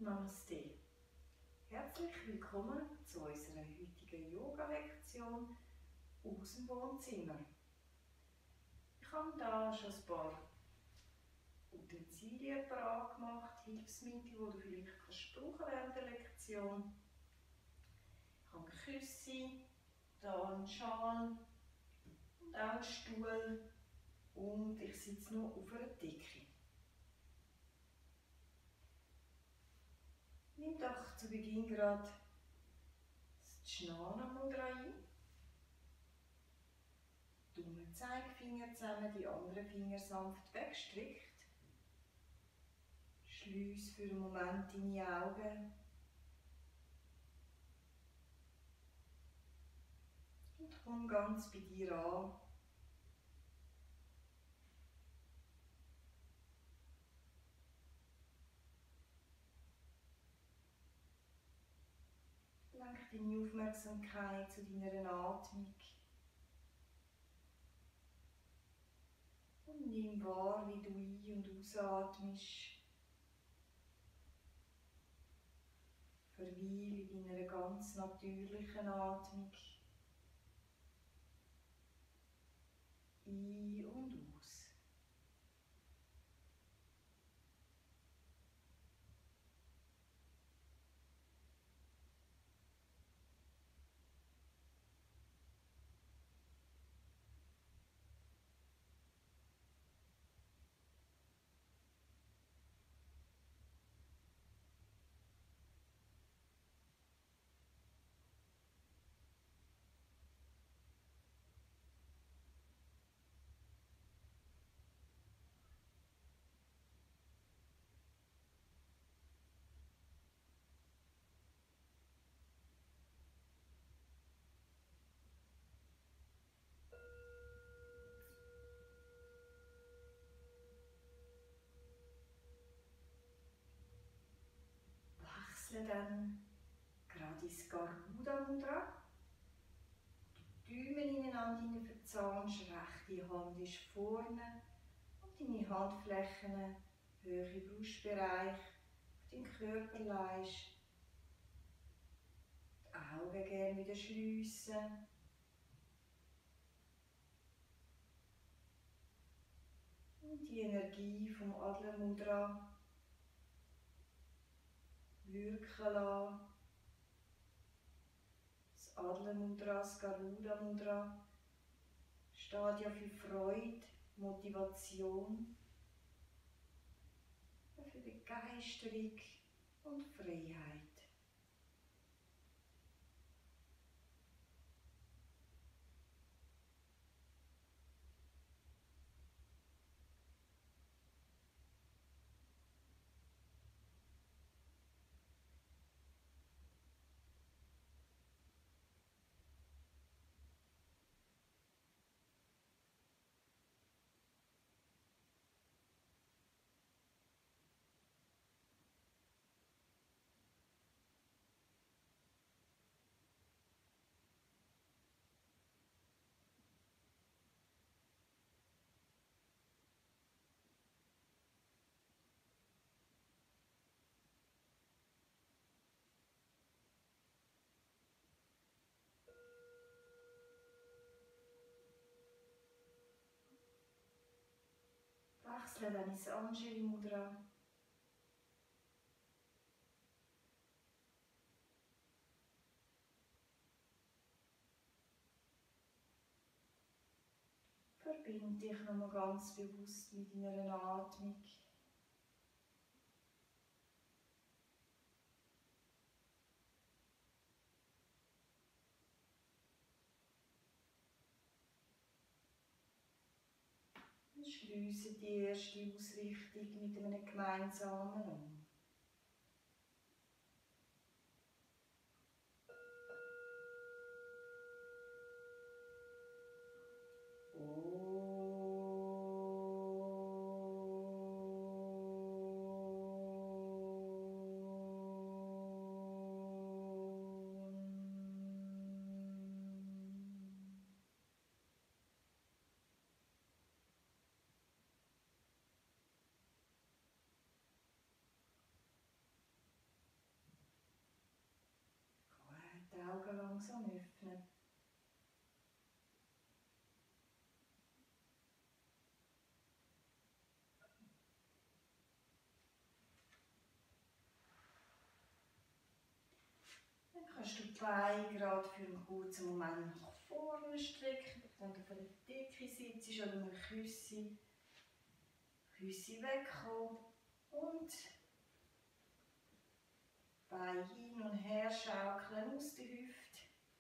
Namaste. Herzlich willkommen zu unserer heutigen Yoga-Lektion aus dem Wohnzimmer. Ich habe da schon ein paar Utensilien parat gemacht, Hilfsmittel, die du vielleicht brauchen während der Lektion. Ich habe ein Küssi, hier einen Schal und auch einen Stuhl und ich sitze noch auf einer Decke. Nimm doch zu Beginn gerade das Jnana Mudra ein. Daumen, Zeigefinger zusammen, die anderen Finger sanft weggestrickt. Schließ für einen Moment deine Augen. Und komm ganz bei dir an. Lenk deine Aufmerksamkeit zu deiner Atmung. Und nimm wahr, wie du ein- und ausatmest. Verweile in deiner ganz natürlichen Atmung. Ein und aus. Wechsle dann gerade ins Garuda Mudra. Die Daumen ineinander verzahnst, rechte Hand ist vorne und deine Handflächen Höhe Brustbereich auf deinen Körper leist. Die Augen gerne wieder schliessen. Und die Energie vom Adler Mudra wirken lassen. Das Adler Mudra, das Garuda Mudra steht ja für Freude, Motivation, für Begeisterung und Freiheit. Wechsle dann ins Anjali Mudra. Verbinde dich nochmal ganz bewusst mit deiner Atmung. Und schliesse die erste Ausrichtung mit einem gemeinsamen um. Augen langsam öffnen. Dann kannst du die Beine gerade für einen kurzen Moment nach vorne strecken, wenn du von der Decke sitzt oder mit dem Küssi wegkommen und Beine hin und her schaukeln aus der Hüfte.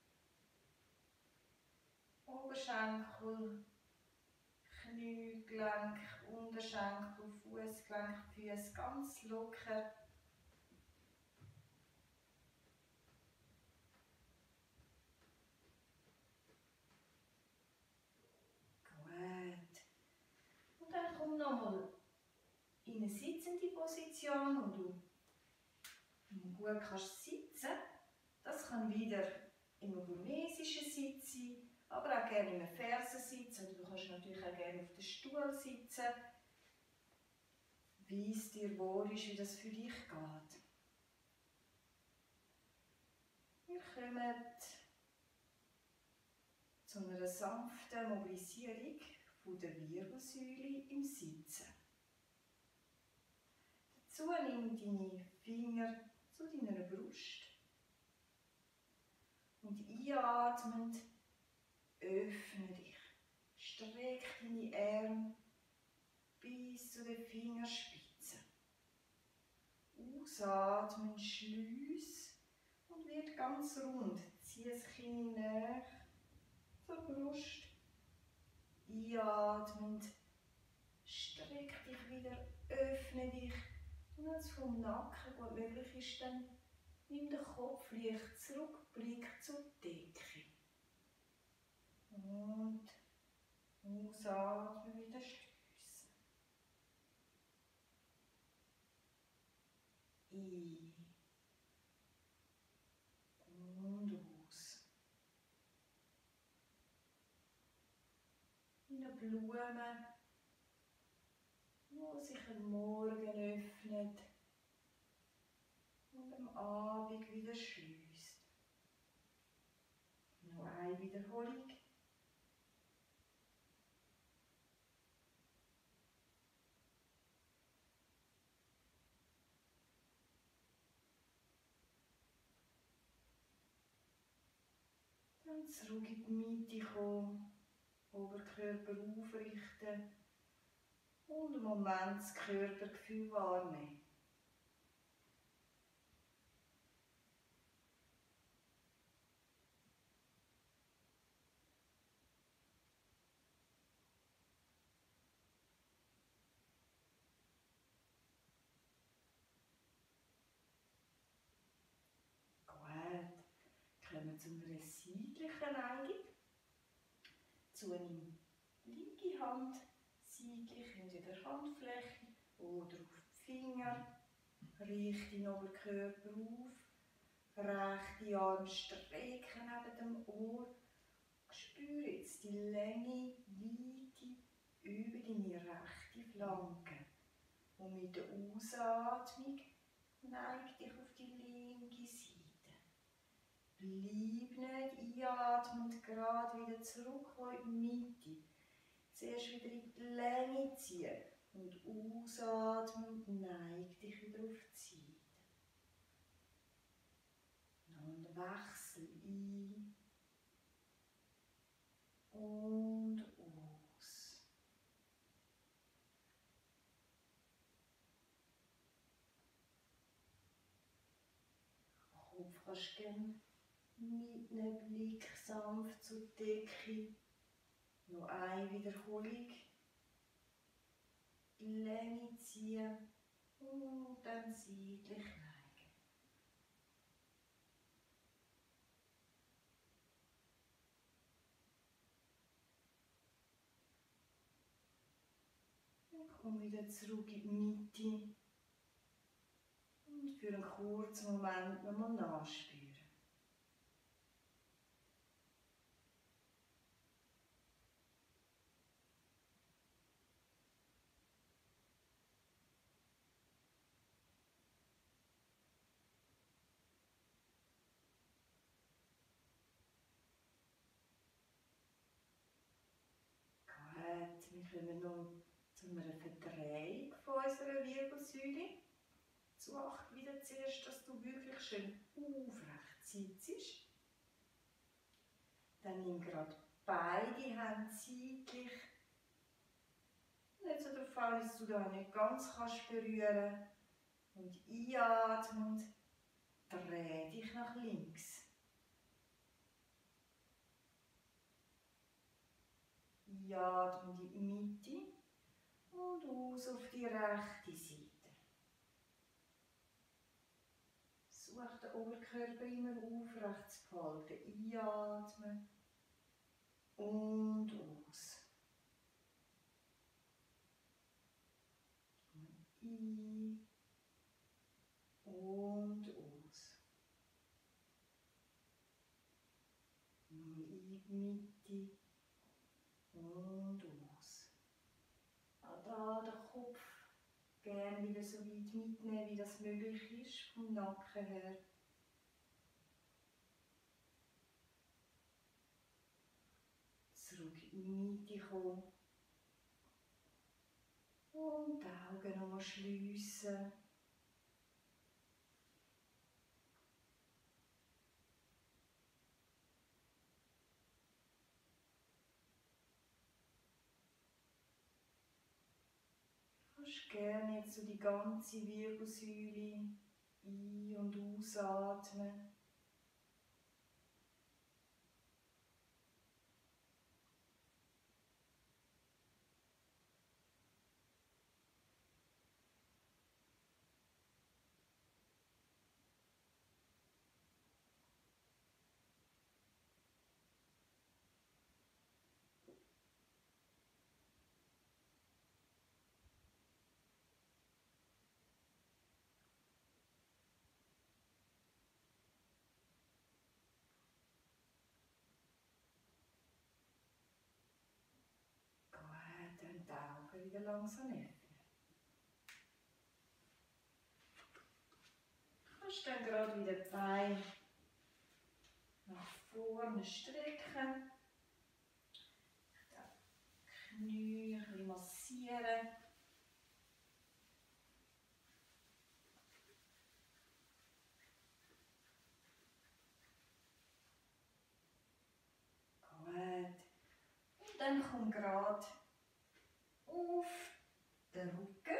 Oberschenkel, Kniegelenk, Unterschenkel, Fußgelenk, Füße ganz locker. Gut. Und dann komm nochmal in eine sitzende Position, wo du gut kannst sitzen. Das kann wieder im burmesischen Sitz sein, aber auch gerne im Fersensitz. Und du kannst natürlich auch gerne auf dem Stuhl sitzen. Wie es dir wohl ist, wie das für dich geht. Wir kommen zu einer sanften Mobilisierung von der Wirbelsäule im Sitzen. Dazu nimm deine Finger zu deiner Brust und einatmend öffne dich. Streck deine Arme bis zu den Fingerspitzen. Ausatmen, schließ und wird ganz rund. Zieh das Kinn näher zur Brust. Einatmend, streck dich wieder, öffne dich. Und wenn es vom Nacken gut möglich ist, dann nimm den Kopf leicht zurück, Blick zur Decke. Und ausatmen, wieder schliessen. Ein und aus. Wie eine Blume, wo sich am Morgen öffnet und am Abend wieder schließt. Noch eine Wiederholung. Dann zurück in die Mitte kommen, Oberkörper aufrichten und einen Moment das Körpergefühl wahrnehmen. Gut, kommen wir zu einer seitlichen Neigung. Zu einer linken Hand, seitlich in der Handfläche oder auf die Finger. Richte den Oberkörper auf, rechte Arm strecken neben dem Ohr. Spüre jetzt die Länge, Weite über deine rechte Flanke. Und mit der Ausatmung neig dich auf die linke Seite. Bleib nicht einatmend, gerade wieder zurück in die Mitte. Zuerst wieder in die Länge ziehen und ausatmend neig dich wieder auf die Seite. Und Wechsel ein und aus. Kopf kannst du gerne mit einem Blick sanft zur Decke. Noch eine Wiederholung. Die Länge ziehen und dann seitlich neigen. Dann komm wieder zurück in die Mitte und für einen kurzen Moment nochmal nachspüren. Dann kommen wir noch zu einer Verdrehung von unserer Wirbelsäule. So acht wieder zuerst, dass du wirklich schön aufrecht sitzt. Dann nimm gerade beide Hände seitlich. Nicht so der Fall, dass du da nicht ganz kannst berühren. Und einatmen und dreh dich nach links. Einatmen in die Mitte und aus auf die rechte Seite. Such den Oberkörper immer aufrecht zu behalten. Einatmen und aus. Ein und aus. Nochmal in die Mitte und aus. Auch da den Kopf gerne wieder so weit mitnehmen, wie das möglich ist, vom Nacken her. Zurück in die Mitte kommen. Und die Augen nochmal schliessen. Du kannst gerne jetzt so die ganze Wirbelsäule ein- und ausatmen. Gut, dann die Augen wieder langsam öffnen. Du kannst dann gerade wieder die Beine nach vorne strecken. Die Knie ein bisschen massieren. Gut. Und dann komm gerade auf den Rücken.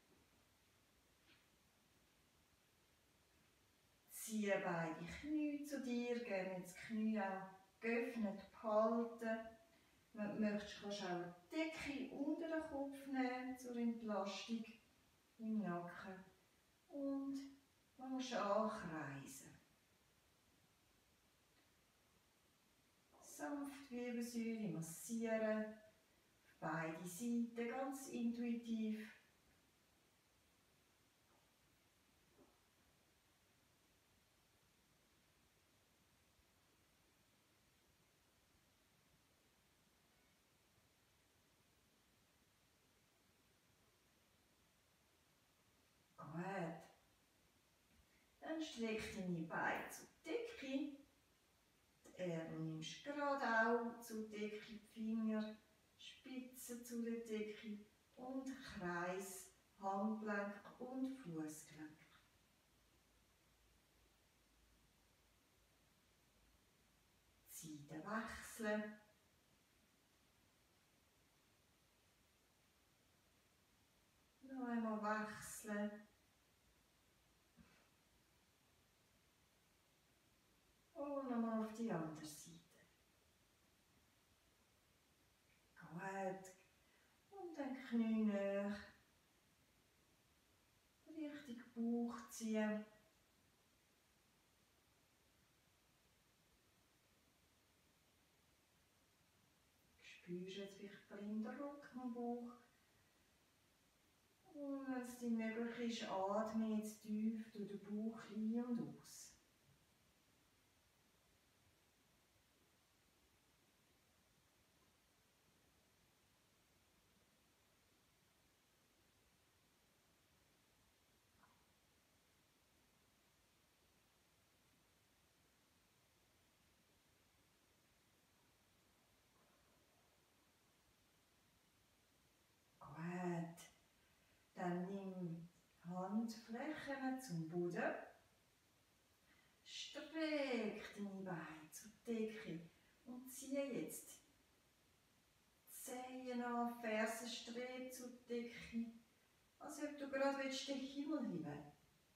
Ziehe beide Knie zu dir, gerne das Knie auch geöffnet behalten. Wenn du möchtest, kannst du auch die Decke unter den Kopf nehmen zur Entlastung im Nacken. Und fängst ankreisen. Sanft die Wirbelsäule massieren. Auf beide Seiten, ganz intuitiv. Gut. Dann streck deine Beine zur Decke. Die Ärmel nimmst du gerade auch zur Decke, die Finger, Spitzen zu der Decke und Kreis, Handgelenk und Fußgelenk. Seiten wechseln. Noch einmal wechseln. Und nochmal auf die andere Seite. Gut. Und dann Knie näher. Richtig Bauch ziehen. Spürst jetzt vielleicht blind den Rücken am Bauch. Und wenn es dir möglich ist, atme jetzt tief durch den Bauch ein und aus. Handflächen zum Boden. Streck deine Beine zur Decke und ziehe jetzt Zehen an, Fersen straight zur Decke, als ob du gerade den Himmel heben willst.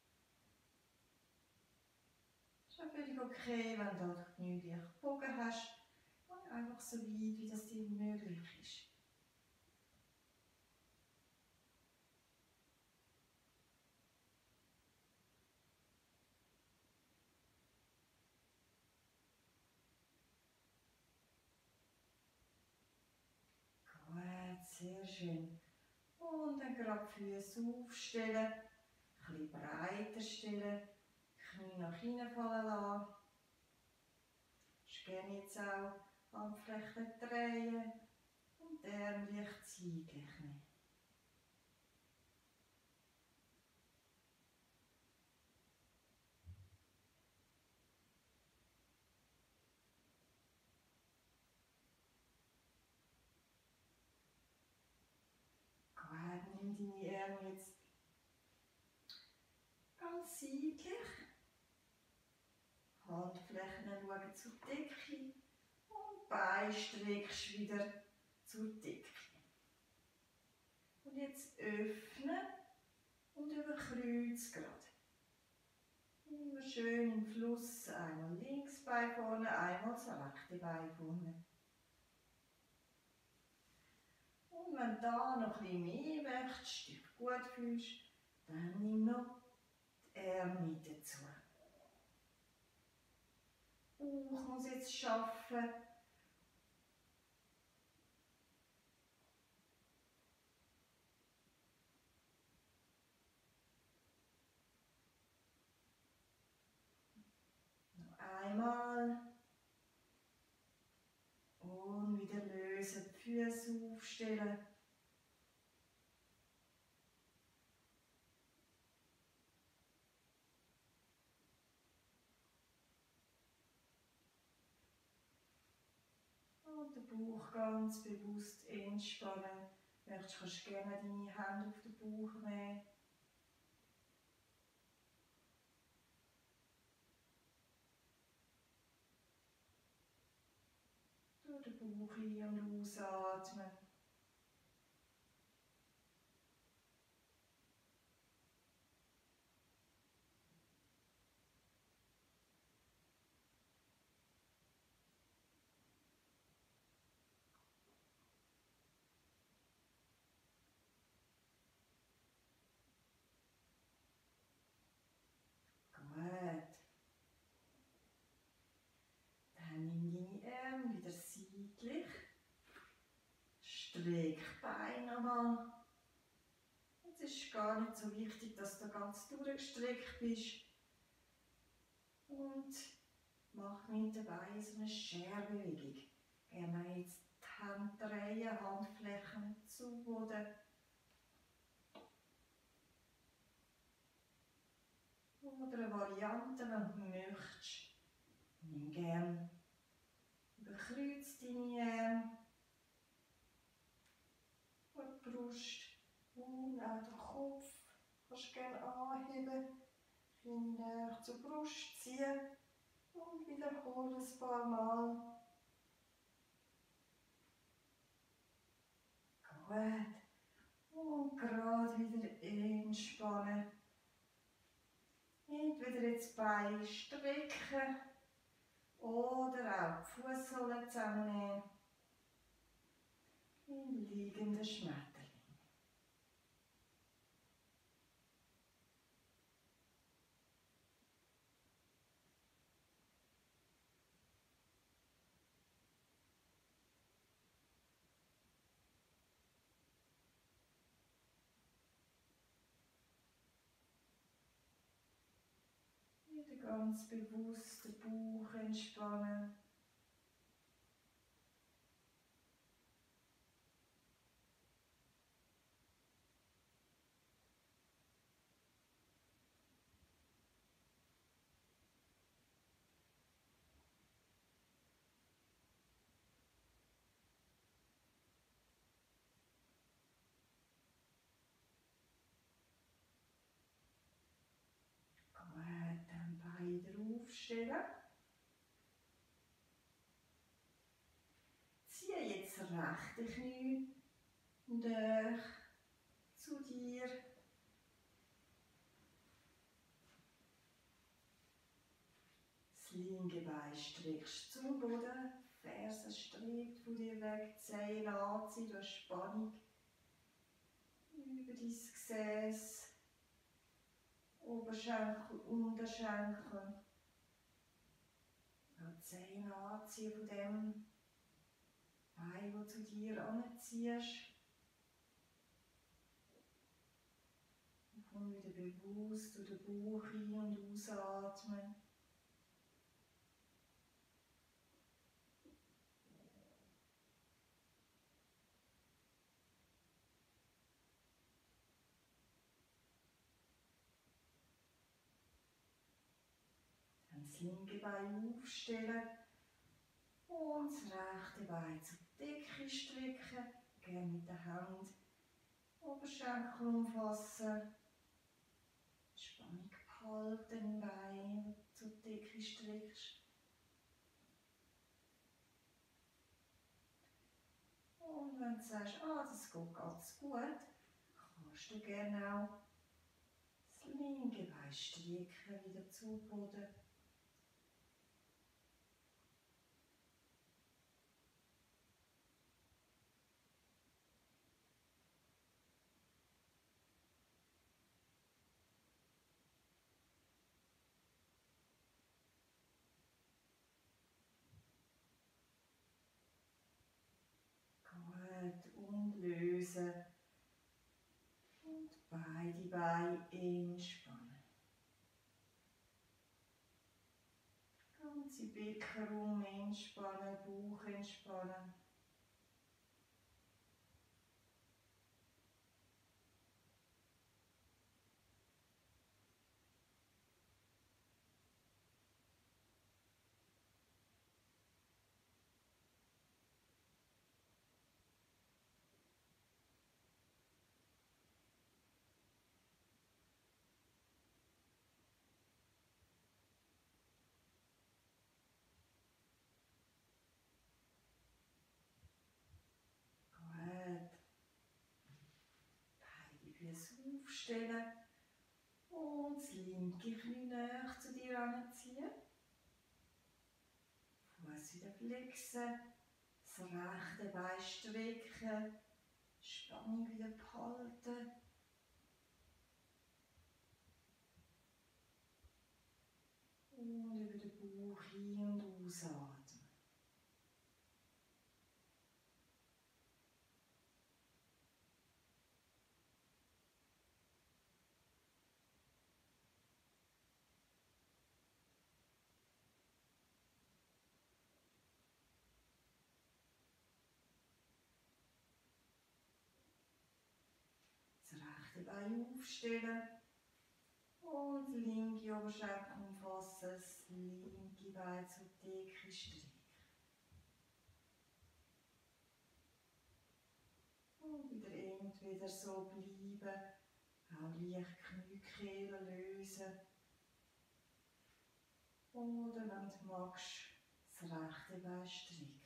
Es ist auch völlig okay, wenn du dich gemütlich gebogen hast und einfach so weit, wie das dir möglich ist. Gut, sehr schön. Und dann gerade die Füße aufstellen, ein bisschen breiter stellen, Knie nach hinten fallen lassen. Du kannst gerne jetzt auch Handflächen drehen und die Arme leicht seitlich nehmen. Gut, nimm deine Arme jetzt ganz seitlich. Handflächen schauen zur Decke und Beine streckst wieder zur Decke. Und jetzt öffnen und über Kreuz gerade. Immer schön im Fluss, einmal links Bein vorne, einmal das rechte Bein vorne. Und wenn du da noch ein bisschen mehr möchtest, dich gut fühlst, dann nimm noch die Arme mit dazu. Bauch muss jetzt arbeiten. Noch einmal. Und wieder lösen, die Füße aufstellen. Und den Bauch ganz bewusst entspannen. Möchtest, kannst du gerne deine Hände auf den Bauch nehmen. Durch den Bauch ein- und ausatmen. Gut. Dann nimm deine Arme wieder seitlich. Streck die Beine einmal. Es ist gar nicht so wichtig, dass du ganz durchgestreckt bist. Und mach mit den Beinen so eine Scherbewegung. Gerne jetzt die Hände drehen, Handflächen zu Boden. Oder eine Variante, wenn du möchtest. Nimm gerne überkreuz deine Arme und die Brust und auch den Kopf. Du kannst gerne anheben, näher zur Brust ziehen und wiederhole ein paar Mal. Gut. Und gerade wieder entspannen. Entweder jetzt Beine strecken oder auch die Fußsohlen zusammennehmen. Im liegenden Schmetterling. Wieder ganz bewusst den Bauch entspannen. aufstellen. Ziehe jetzt das rechte Knie näher zu dir. Das linke Bein streckst zum Boden, Ferse streckt von dir weg, Zehen anziehen, du hast Spannung über dein Gesäß, Oberschenkel, Unterschenkel. Die Zehen anziehen von dem Bein, das du zu dir anziehst. Und komm wieder bewusst durch den Bauch ein- und ausatmen. Dann das linke Bein aufstellen und das rechte Bein zur Decke strecken. Gerne mit der Hand Oberschenkel umfassen. Spannung behalten im Bein, zur Decke streckst. Und wenn du sagst, das geht ganz gut, kannst du gerne auch das linke Bein strecken, wieder zu Boden. Gut, und lösen. Und beide Beine entspannen. Ganze Beckenraum entspannen, Bauch entspannen. Gut. Beide Füße aufstellen. Und das linke Knie näher zu dir anziehen. Fuß wieder flexen. Das rechte Bein strecken. Spannung wieder behalten. Und über den Bauch ein- und ausatmen. Das rechte Bein aufstellen. Und das linke Oberschenkel umfassen. Das linke Bein zur Decke strecken. Und wieder entweder so bleiben, auch leicht Kniekehle lösen. Oder wenn du magst, das rechte Bein strecken.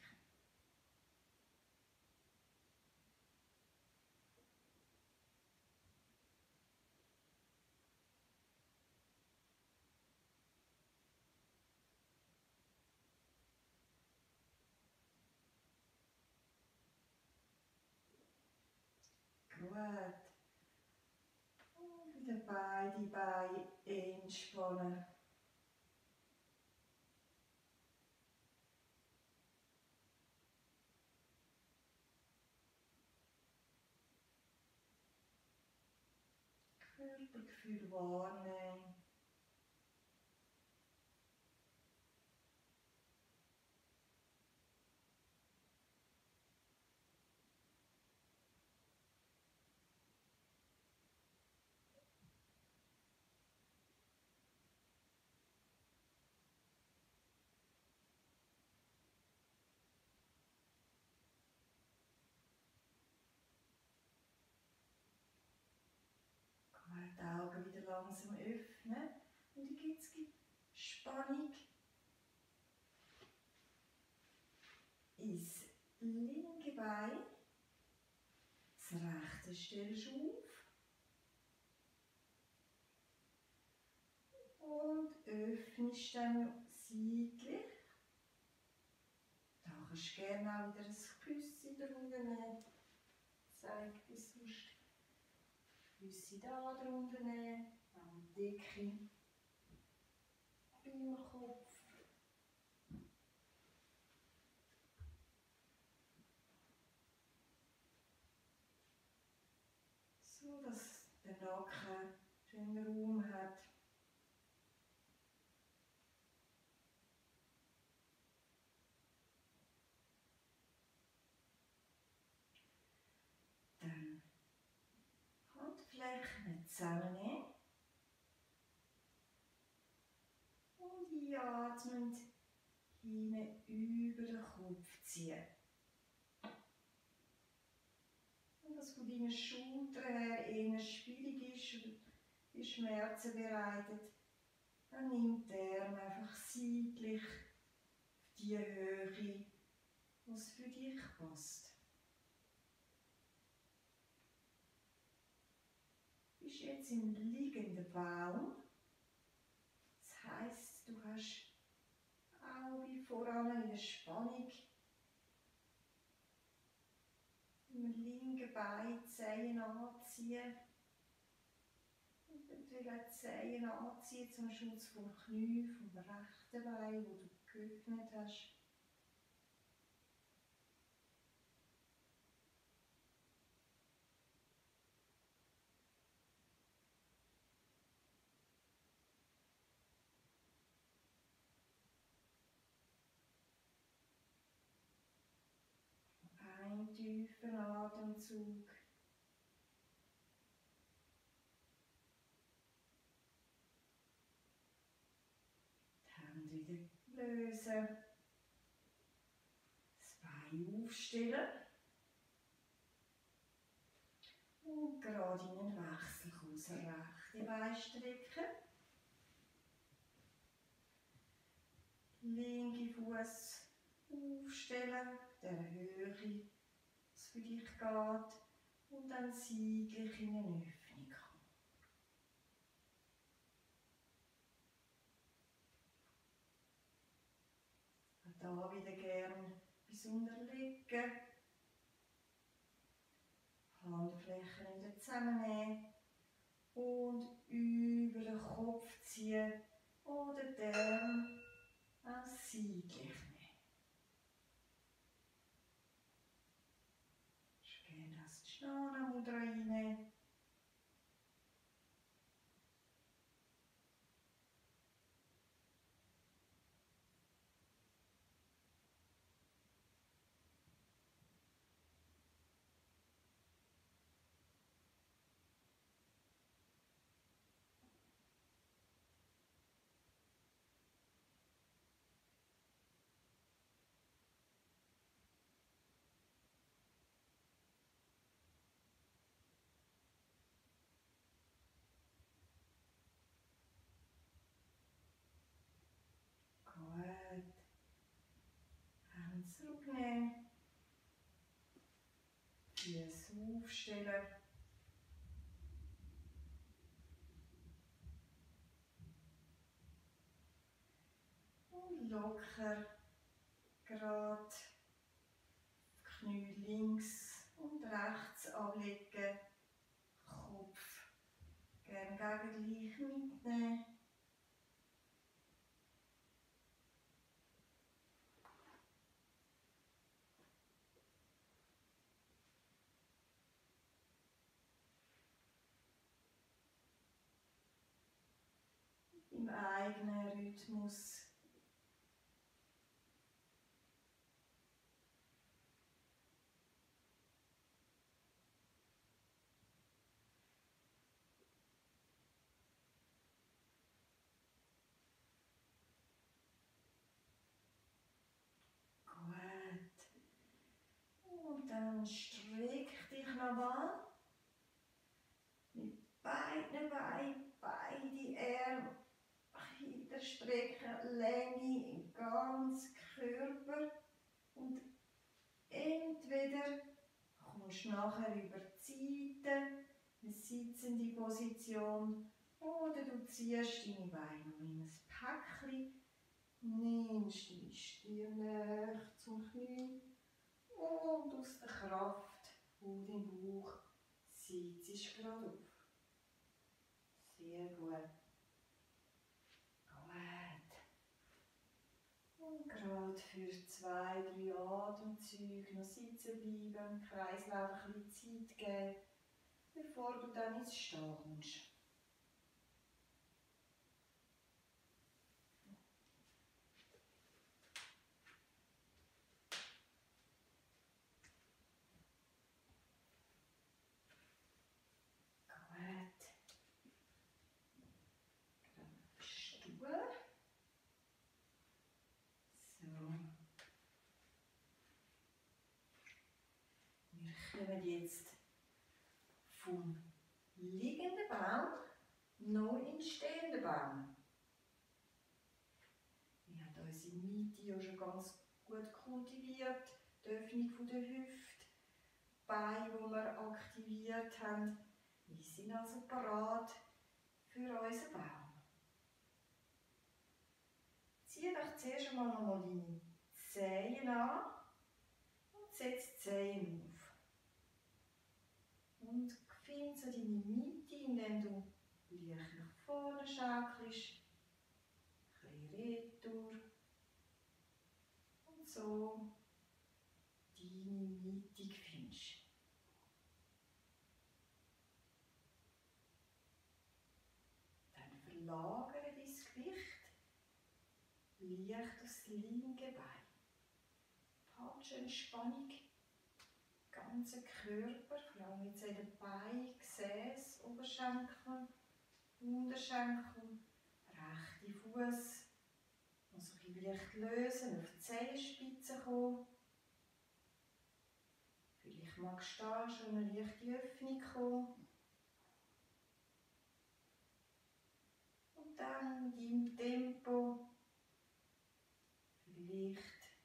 Gut. Und wieder beide Beine entspannen. Körpergefühl wahrnehmen. Gut, die Augen wieder langsam öffnen. Und jetzt gibt es Spannung ins linke Bein. Das rechte stellst du auf. Und öffnest dann seitlich. Da kannst du gerne auch wieder ein Küsschen drunter nehmen. Zeig dir sonst. Küsschen da drunter nehmen. Auch die Decke. Beim Kopf. So, dass der Nacken schönen Raum hat. Dann Handflächen zusammennehmen. Und einatmend hinten über den Kopf ziehen. Und was von deinen Schultern her eher schwierig ist, die Schmerzen bereitet, dann nimm den Arm einfach seitlich auf die Höhe, was für dich passt. Du bist jetzt im liegenden Baum. Das heisst, du hast auch wie voran eine Spannung im linken Bein, die Zehen anziehen. Und wenn du die Zehen anziehen zum Schutz vom Knie, vom rechten Bein, wo du geöffnet hast. Ein tiefer Atemzug. Die Hände wieder lösen. Das Bein aufstellen. Und gerade in einen Wechselkurs rechte Bein strecken. Linke Fuß aufstellen, der Höhe, was für dich geht. Und dann seitlich in eine Öffnung kommen. Auch hier wieder gerne bis unterlegen. Handflächen wieder zusammennehmen. Und über den Kopf ziehen. Oder den Arm auch seitlich nehmen. Gerne das Jnana Mudra reinnehmen. Gut. Arm zurücknehmen. Füße aufstellen. Und locker, gerade Knie links und rechts ablegen. Kopf gerne gegen gleich mitnehmen. Im eigenen Rhythmus. Gut. Und dann streck dich nochmal. Mit beiden Beinen, beide Arme. Hinter strecken, Länge im ganzen Körper. Und Entweder kommst du nachher über die Seite, eine sitzende Position, oder du ziehst deine Beine noch in ein Päckchen, nimmst deine Stirn näher zum Knie und aus der Kraft von deinem Bauch sitzt du gerade auf. Sehr gut. Und gerade für 2, 3 Atemzüge noch sitzen bleiben, dem Kreislauf ein bisschen Zeit geben, bevor du dann ins Stehen kommst. Wir kommen jetzt vom liegenden Baum noch in den stehenden Baum. Wir haben unsere Mitte ja schon ganz gut kultiviert, die Öffnung der Hüfte, die Beine, die wir aktiviert haben. Wir sind also bereit für unseren Baum. Zieh doch zuerst einmal noch deine Zehen an und setz die Zehen auf. Und find so deine Mitte, indem du leicht nach vorne schaukelst, ein bisschen retour und so deine Mitte findest. Dann verlagere dein Gewicht leicht aufs linke Bein. Halt schön Spannung. Ganzen Körper, vor allem jetzt in den Beinen, Gesäß, Oberschenkel, Unterschenkel, rechte Fuß. Und so ein bisschen leicht lösen, auf die Zehenspitze kommen. Vielleicht magst du da schon eine leichte Öffnung kommen. Und dann in deinem Tempo vielleicht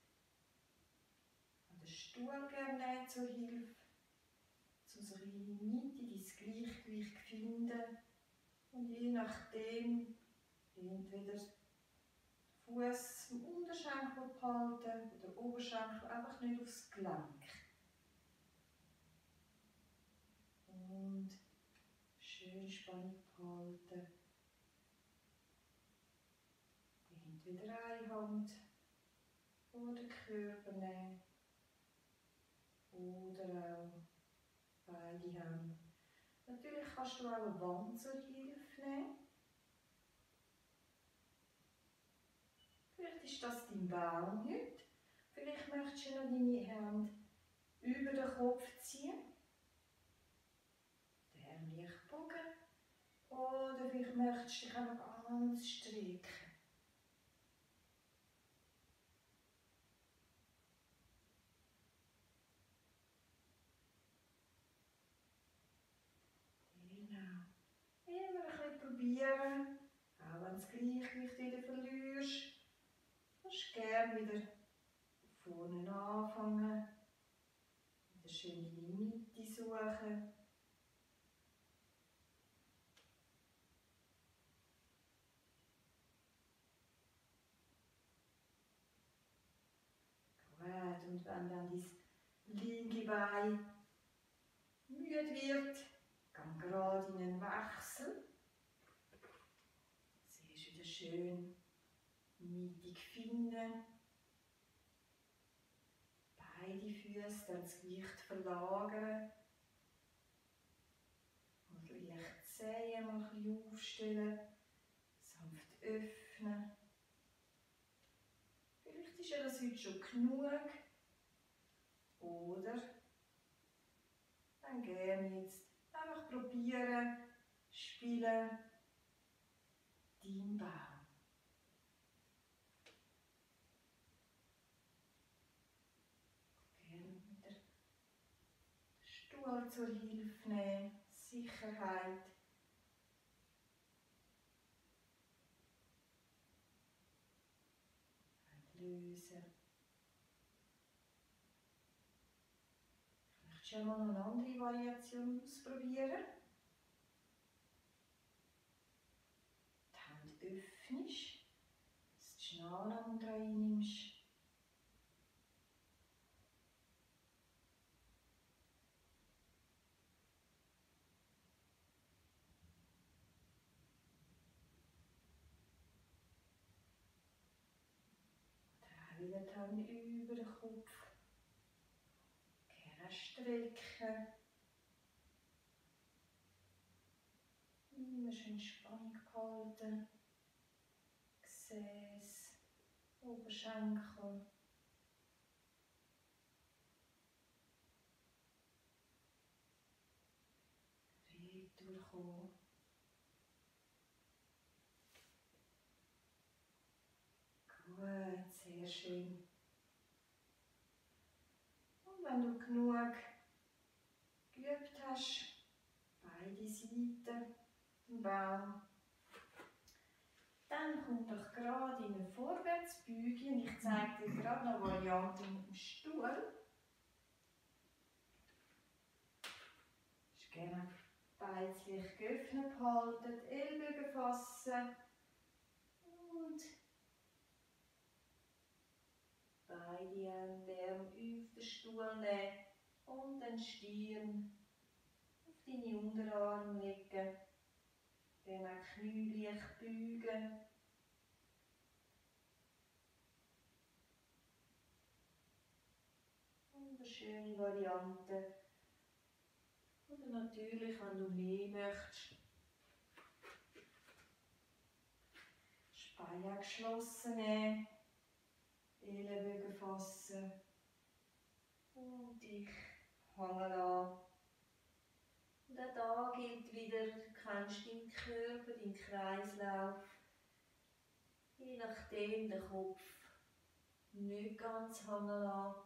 an den Stuhl gerne zur Hilfe, zu so in die Mitte dein Gleichgewicht finden und je nachdem entweder Fuß im Unterschenkel behalten oder Oberschenkel einfach nicht aufs Gelenk. Und schön Spannung behalten. Entweder eine Hand vor den Körper nehmen oder auch beide Hände. Natürlich kannst du auch eine Wand zur Hilfe nehmen. Vielleicht ist das dein Baum heute. Vielleicht möchtest du noch deine Hände über den Kopf ziehen. Den Arm leicht bogen. Oder vielleicht möchtest du dich einfach ganz strecken. Genau. Immer ein bisschen probieren. Auch wenn du das Gleichgewicht wieder verlierst. Kannst du gerne wieder vorne anfangen. Wieder schön in die Mitte suchen. Gut, und wenn dann dein linke Bein müde wird, geh gerade in einen Wechsel. Siehst wieder schön mittig finden. Beide Füße dann das Gewicht verlagern. Und leicht die Zehen mal ein bisschen aufstellen. Sanft öffnen. Vielleicht ist ja das heute schon genug. Oder dann gerne jetzt einfach probieren, spielen, dein Baum. Gerne wieder den Stuhl zur Hilfe nehmen, Sicherheit. Lösen. schon mal eine andere Variation ausprobieren. Die Hand öffnest, dass du die Schnarre unter reinnimmst. Wieder die Hand über den Kopf. Gerne strecken. Immer schön Spannung behalten. Gesäß, Oberschenkel. Retourkommen. Gut, sehr schön. Und wenn du genug geübt hast, beide Seiten im Baum, dann komm doch gerade in eine Vorwärtsbeuge und ich zeige dir gerade eine Variante mit dem Stuhl. Gerne Beine leicht geöffnet halten, die Ellbogen fassen und beide Hände auf den Stuhl nehmen und den Stirn auf deine Unterarme legen. Dann auch Knie leicht beugen. Und eine schöne Variante. Oder natürlich, wenn du mehr möchtest, die Beine geschlossen nehmen, Ellenbogen fassen und dich hängen lassen. Und auch da gilt wieder, du kennst deinen Körper, deinen Kreislauf. Je nachdem den Kopf nicht ganz hängen lassen.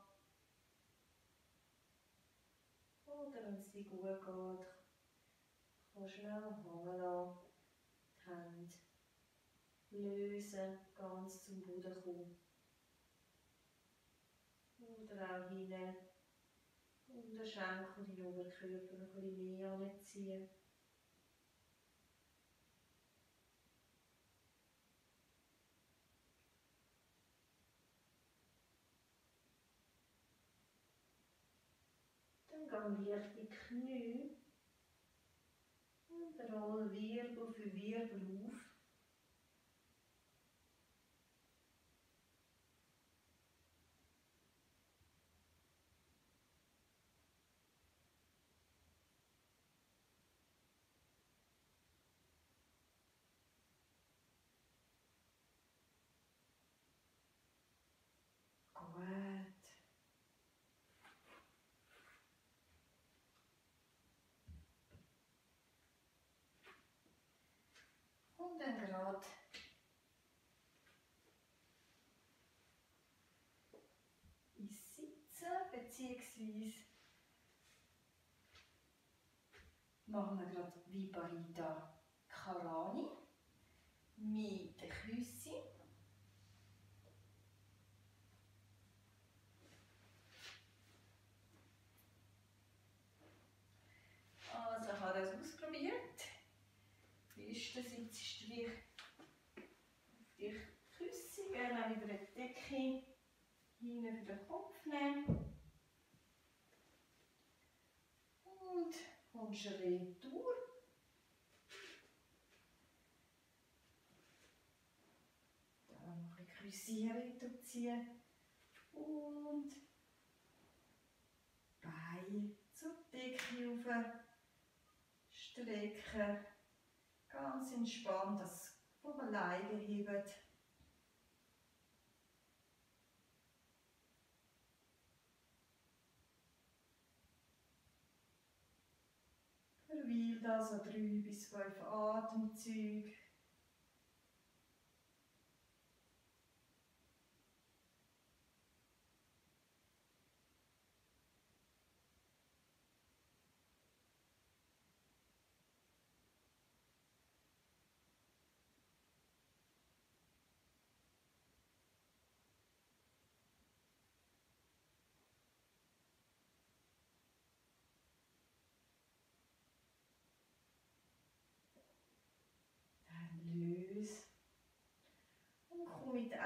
Oder wenn es dir gut geht, kannst du auch hängen lassen. Die Hände lösen, ganz zum Boden kommen. Oder auch hinten Unterschenkel, den Oberkörper noch ein bisschen mehr anziehen. Dann gehen wir die Knie und roll Wirbel für Wirbel auf. Gut. Und dann gerade ins Sitzen, beziehungsweise machen wir gerade Viparita Karani mit den Küssen. Also ich habe das ausprobiert. Beste sitzt du auf die Küsse, gerne auch wieder eine Decke hinten für den Kopf nehmen. Und kommst retour. Dann noch ein bisschen Küsse retour ziehen. Und Beine zur Decke rauf. Strecken. Ganz entspannt, das vom alleine hebt. Verweil da so 3 bis 5 Atemzüge.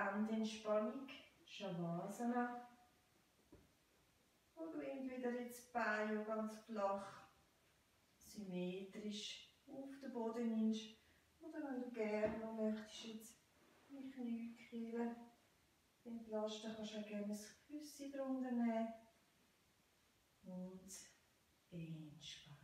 Endentspannung, Shavasana. Und bring wieder ins Bein ganz flach, symmetrisch auf den Boden nimmst. Oder wenn du gerne noch möchtest, jetzt die Kniekehlen entlasten, kannst du auch gerne das Küsschen drunter nehmen. Und entspannen.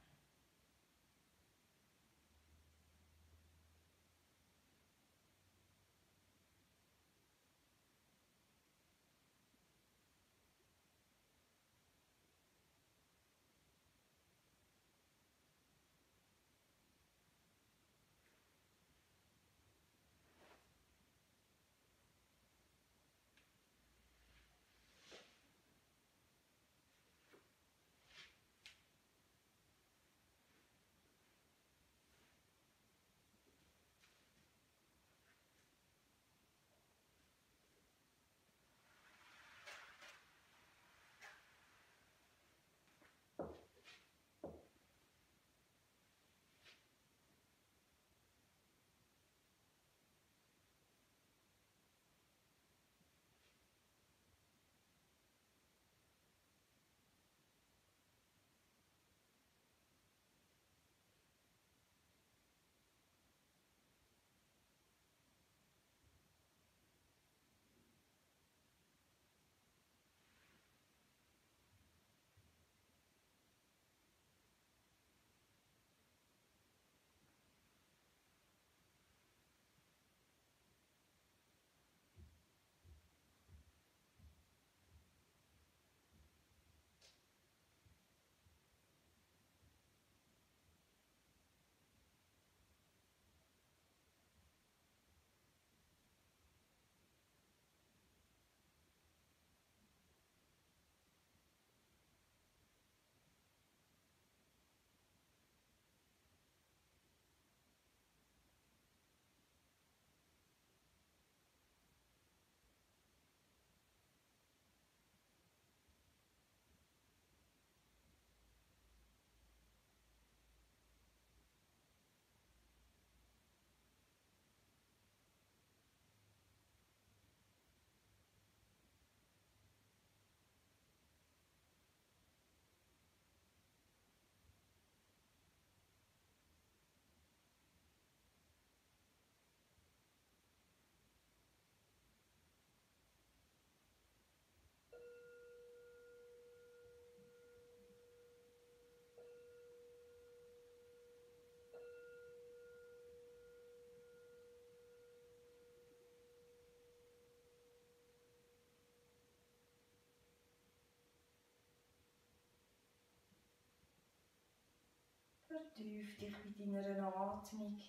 Vertief dich mit deiner Atmung.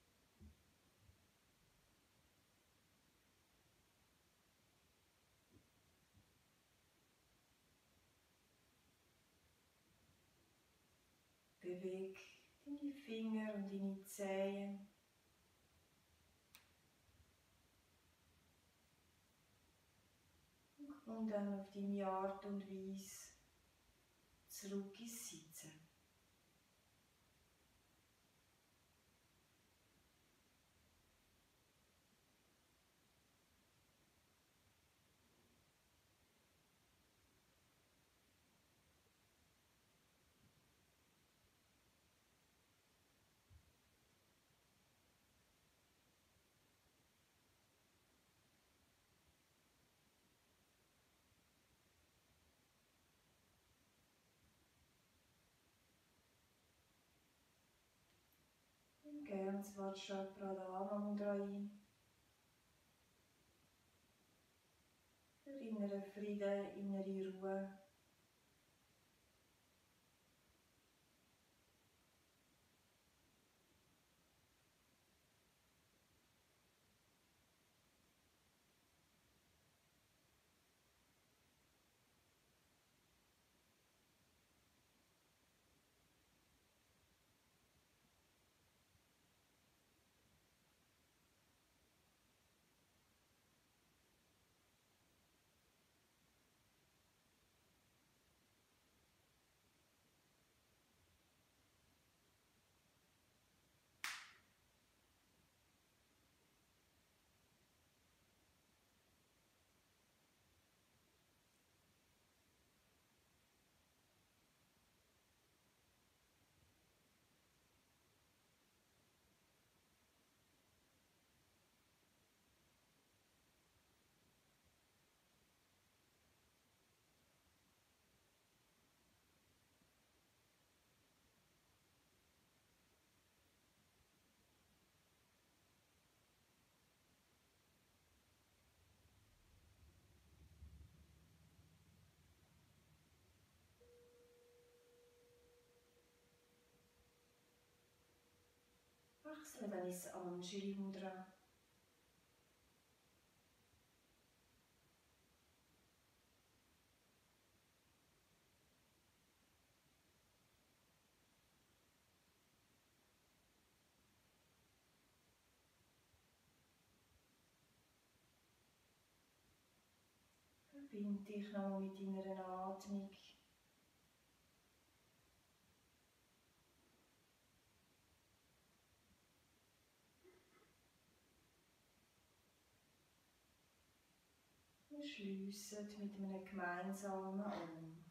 Beweg deine Finger und deine Zehen. Und komm dann auf deine Art und Weise zurück ins Sitzen. Nimm gerne das Vajrapradana Mudra ein. Für inneren Frieden, innere Ruhe. Wechsle dann ins Anjali Mudra. Verbinde dich noch mit deiner Atmung. Wir schliessen mit einem gemeinsamen Om.